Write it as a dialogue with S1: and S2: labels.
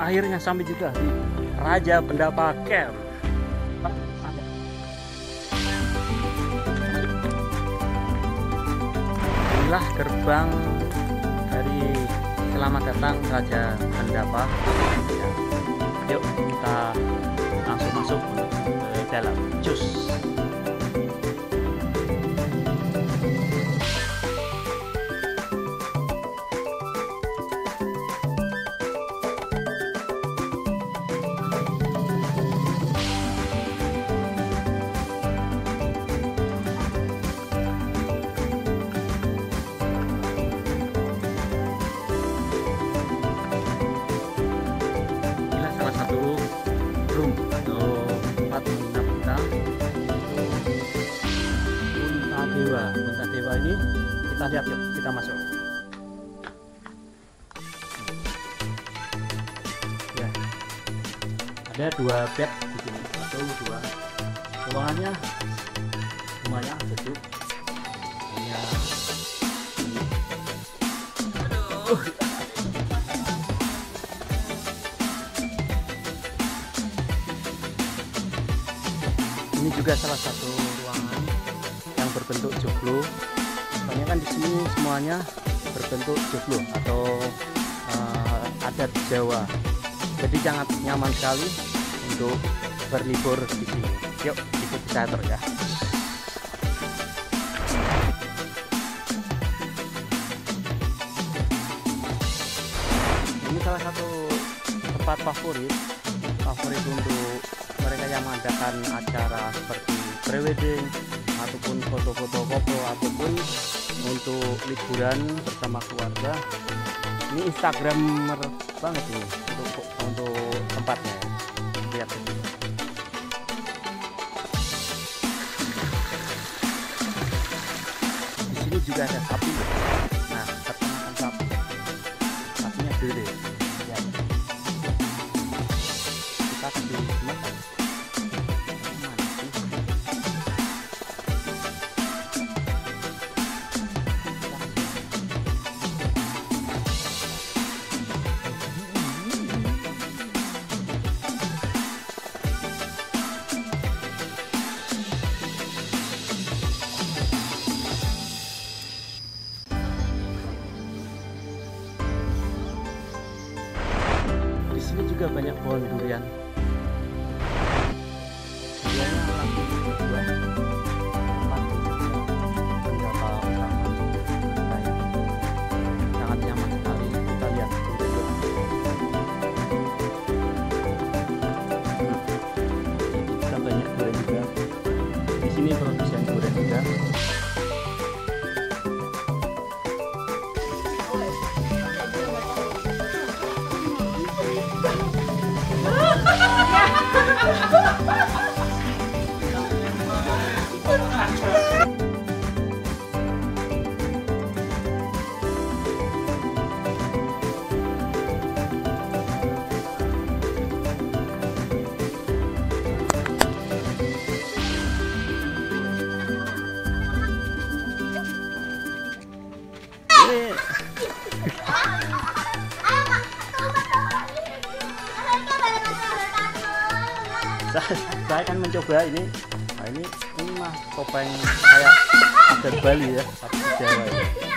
S1: akhirnya sampai juga di Raja Pendapa Camp. Inilah gerbang dari selamat datang Raja Pendapa. Yuk kita langsung masuk ke dalam. Cus. Unta Dewa ini kita lihat, yuk kita masuk. Ya, ada 2 bed di sini, 1, 2. Ruangannya lumayan sejuk. Hanya ini. Ini juga salah satu ruangan yang berbentuk joglo. Soalnya kan di sini semuanya berbentuk joglo atau adat Jawa. Jadi sangat nyaman sekali untuk berlibur di sini. Yuk ikuti saya terus ya. Ini salah satu tempat favorit untuk mereka yang mengadakan acara seperti pre-wedding ataupun foto-foto couple ataupun untuk liburan bersama keluarga. Ini Instagramer banget ini untuk tempatnya. Lihat ini. Di sini juga ada sapi. Nah, peternakan sapi. Sapinya gede. Lihat. Kita kasih makan. Di sini juga banyak pohon durian. Duriannya lagi dibuat tempat Pendapa utama. Sangat nyaman sekali. Kita lihat kita banyak durian juga. Di sini produsen durian juga. Saya akan mencoba ini. Nah, ini mah topeng kayak adat Bali ya, tapi Jawa ya.